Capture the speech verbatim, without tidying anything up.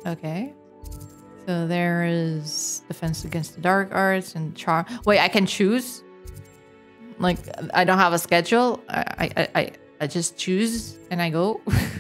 Okay. So there is defense against the dark arts and charm. Wait, I can choose? Like, I don't have a schedule. I I I, I just choose and I go.